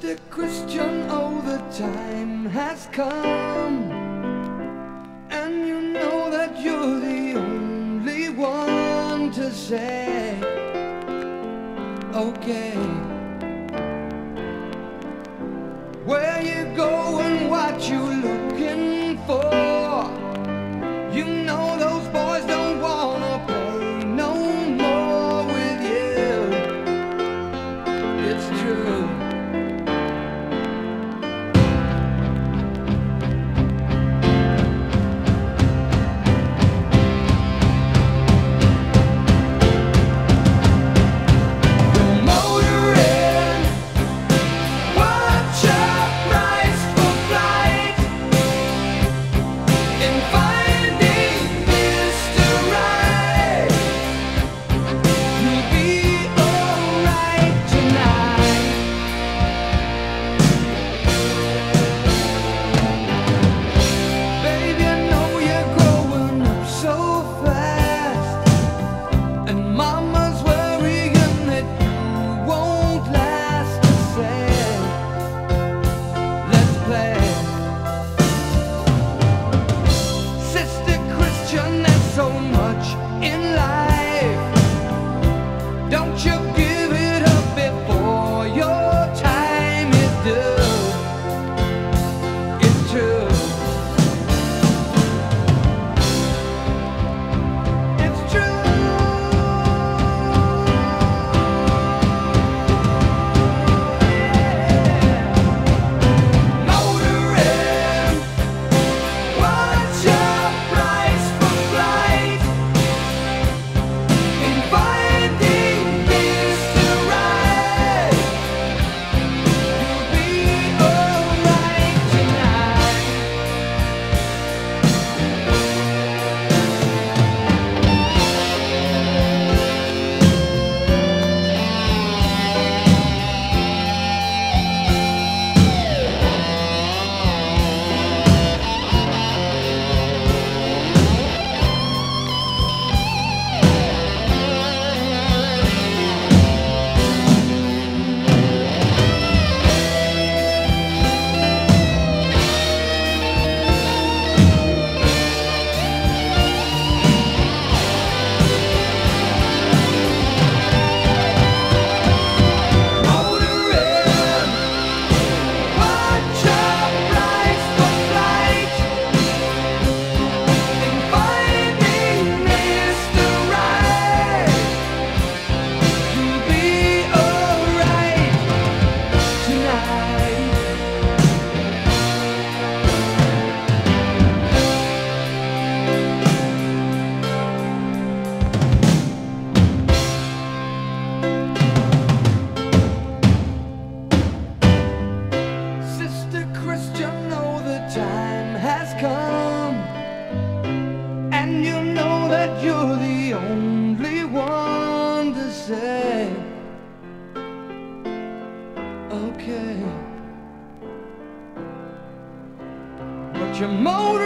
Sister Christian, oh, the time has come, and you know that you're the only one to say, okay. Where you going, what you looking for? You know those boys don't wanna play no more with you. It's true. So much in life, don't you give it up before your time is due. It's true. It's true. Motoring, watch your price for flight. Come, and you know that you're the only one to say, okay. But your motive